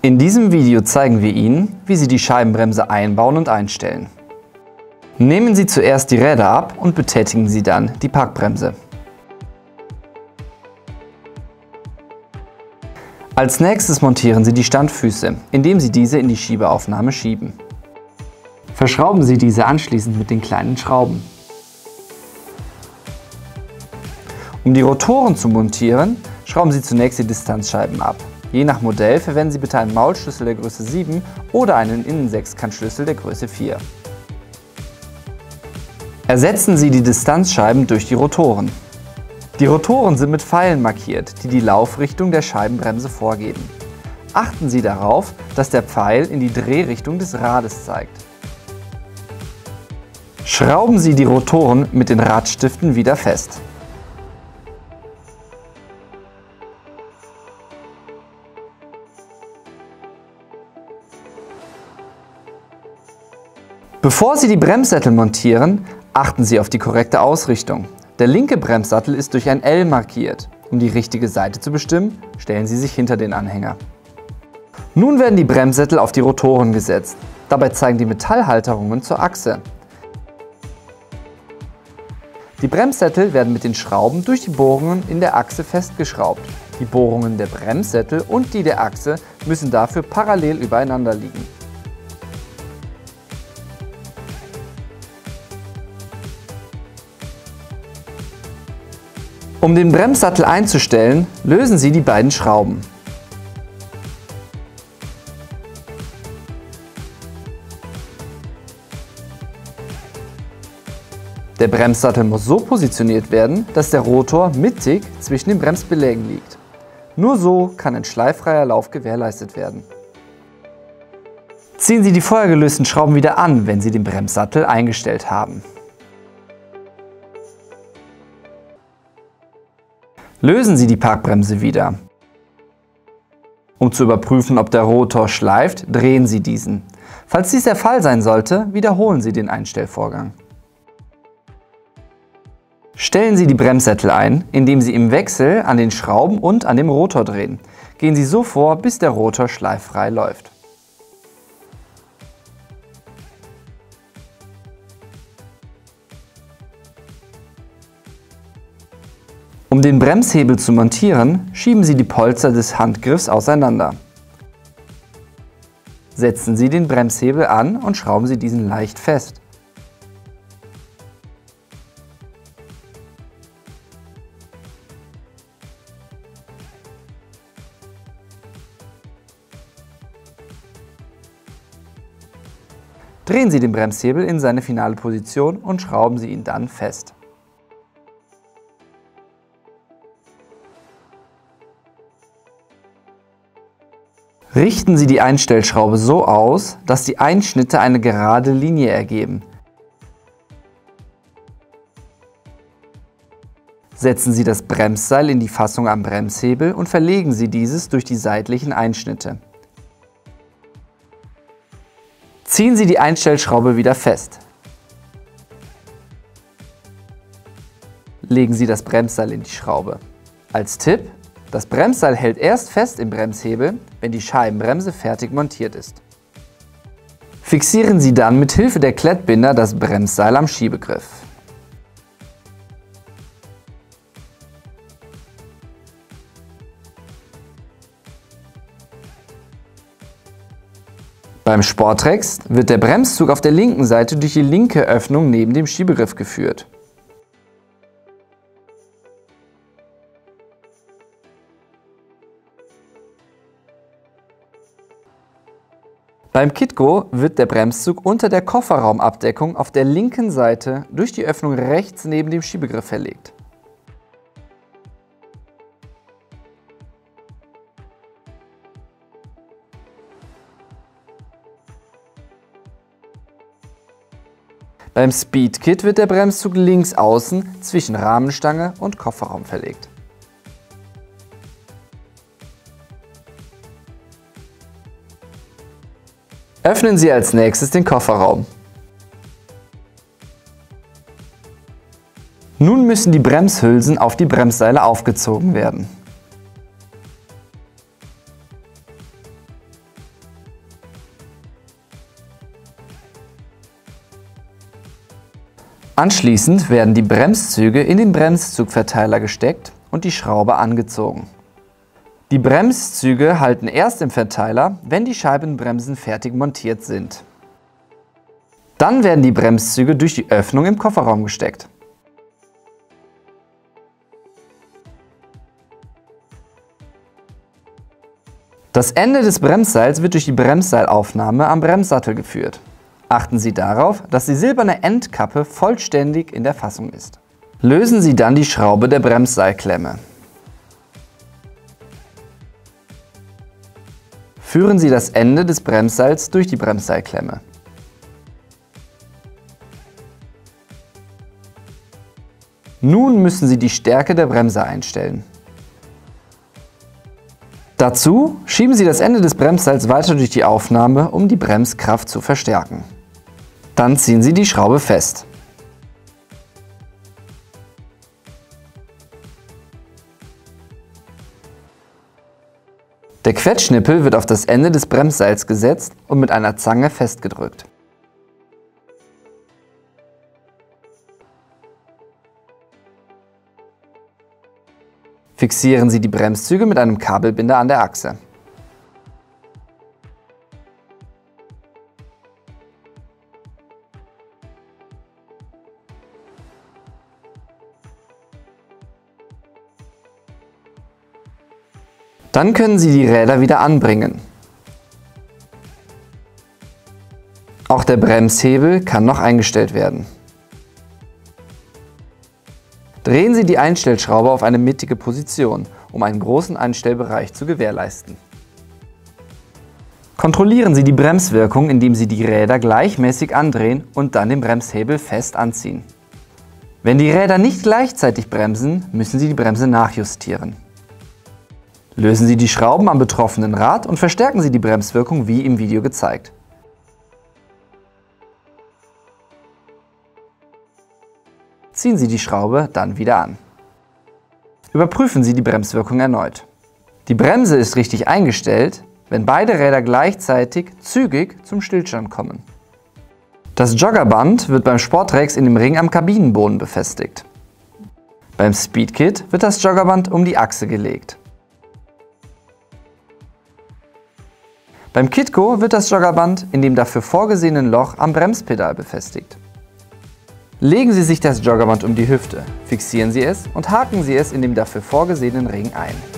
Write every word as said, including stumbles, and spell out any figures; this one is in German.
In diesem Video zeigen wir Ihnen, wie Sie die Scheibenbremse einbauen und einstellen. Nehmen Sie zuerst die Räder ab und betätigen Sie dann die Parkbremse. Als nächstes montieren Sie die Standfüße, indem Sie diese in die Schiebeaufnahme schieben. Verschrauben Sie diese anschließend mit den kleinen Schrauben. Um die Rotoren zu montieren, schrauben Sie zunächst die Distanzscheiben ab. Je nach Modell verwenden Sie bitte einen Maulschlüssel der Größe sieben oder einen Innensechskantschlüssel der Größe vier. Ersetzen Sie die Distanzscheiben durch die Rotoren. Die Rotoren sind mit Pfeilen markiert, die die Laufrichtung der Scheibenbremse vorgeben. Achten Sie darauf, dass der Pfeil in die Drehrichtung des Rades zeigt. Schrauben Sie die Rotoren mit den Radstiften wieder fest. Bevor Sie die Bremssättel montieren, achten Sie auf die korrekte Ausrichtung. Der linke Bremssattel ist durch ein L markiert. Um die richtige Seite zu bestimmen, stellen Sie sich hinter den Anhänger. Nun werden die Bremssättel auf die Rotoren gesetzt. Dabei zeigen die Metallhalterungen zur Achse. Die Bremssättel werden mit den Schrauben durch die Bohrungen in der Achse festgeschraubt. Die Bohrungen der Bremssättel und die der Achse müssen dafür parallel übereinander liegen. Um den Bremssattel einzustellen, lösen Sie die beiden Schrauben. Der Bremssattel muss so positioniert werden, dass der Rotor mittig zwischen den Bremsbelägen liegt. Nur so kann ein schleiffreier Lauf gewährleistet werden. Ziehen Sie die vorher gelösten Schrauben wieder an, wenn Sie den Bremssattel eingestellt haben. Lösen Sie die Parkbremse wieder. Um zu überprüfen, ob der Rotor schleift, drehen Sie diesen. Falls dies der Fall sein sollte, wiederholen Sie den Einstellvorgang. Stellen Sie die Bremssättel ein, indem Sie im Wechsel an den Schrauben und an dem Rotor drehen. Gehen Sie so vor, bis der Rotor schleiffrei läuft. Um den Bremshebel zu montieren, schieben Sie die Polster des Handgriffs auseinander. Setzen Sie den Bremshebel an und schrauben Sie diesen leicht fest. Drehen Sie den Bremshebel in seine finale Position und schrauben Sie ihn dann fest. Richten Sie die Einstellschraube so aus, dass die Einschnitte eine gerade Linie ergeben. Setzen Sie das Bremsseil in die Fassung am Bremshebel und verlegen Sie dieses durch die seitlichen Einschnitte. Ziehen Sie die Einstellschraube wieder fest. Legen Sie das Bremsseil in die Schraube. Als Tipp: Das Bremsseil hält erst fest im Bremshebel, wenn die Scheibenbremse fertig montiert ist. Fixieren Sie dann mit Hilfe der Klettbinder das Bremsseil am Schiebegriff. Beim Sportrex wird der Bremszug auf der linken Seite durch die linke Öffnung neben dem Schiebegriff geführt. Beim Kitco wird der Bremszug unter der Kofferraumabdeckung auf der linken Seite durch die Öffnung rechts neben dem Schiebegriff verlegt. Beim Speedkit wird der Bremszug links außen zwischen Rahmenstange und Kofferraum verlegt. Öffnen Sie als nächstes den Kofferraum. Nun müssen die Bremshülsen auf die Bremsseile aufgezogen werden. Anschließend werden die Bremszüge in den Bremszugverteiler gesteckt und die Schraube angezogen. Die Bremszüge halten erst im Verteiler, wenn die Scheibenbremsen fertig montiert sind. Dann werden die Bremszüge durch die Öffnung im Kofferraum gesteckt. Das Ende des Bremsseils wird durch die Bremsseilaufnahme am Bremssattel geführt. Achten Sie darauf, dass die silberne Endkappe vollständig in der Fassung ist. Lösen Sie dann die Schraube der Bremsseilklemme. Führen Sie das Ende des Bremsseils durch die Bremsseilklemme. Nun müssen Sie die Stärke der Bremse einstellen. Dazu schieben Sie das Ende des Bremsseils weiter durch die Aufnahme, um die Bremskraft zu verstärken. Dann ziehen Sie die Schraube fest. Der Quetschnippel wird auf das Ende des Bremsseils gesetzt und mit einer Zange festgedrückt. Fixieren Sie die Bremszüge mit einem Kabelbinder an der Achse. Dann können Sie die Räder wieder anbringen. Auch der Bremshebel kann noch eingestellt werden. Drehen Sie die Einstellschraube auf eine mittige Position, um einen großen Einstellbereich zu gewährleisten. Kontrollieren Sie die Bremswirkung, indem Sie die Räder gleichmäßig andrehen und dann den Bremshebel fest anziehen. Wenn die Räder nicht gleichzeitig bremsen, müssen Sie die Bremse nachjustieren. Lösen Sie die Schrauben am betroffenen Rad und verstärken Sie die Bremswirkung wie im Video gezeigt. Ziehen Sie die Schraube dann wieder an. Überprüfen Sie die Bremswirkung erneut. Die Bremse ist richtig eingestellt, wenn beide Räder gleichzeitig zügig zum Stillstand kommen. Das Joggerband wird beim Sportrex in dem Ring am Kabinenboden befestigt. Beim Speedkit wird das Joggerband um die Achse gelegt. Beim Kitco wird das Joggerband in dem dafür vorgesehenen Loch am Bremspedal befestigt. Legen Sie sich das Joggerband um die Hüfte, fixieren Sie es und haken Sie es in dem dafür vorgesehenen Ring ein.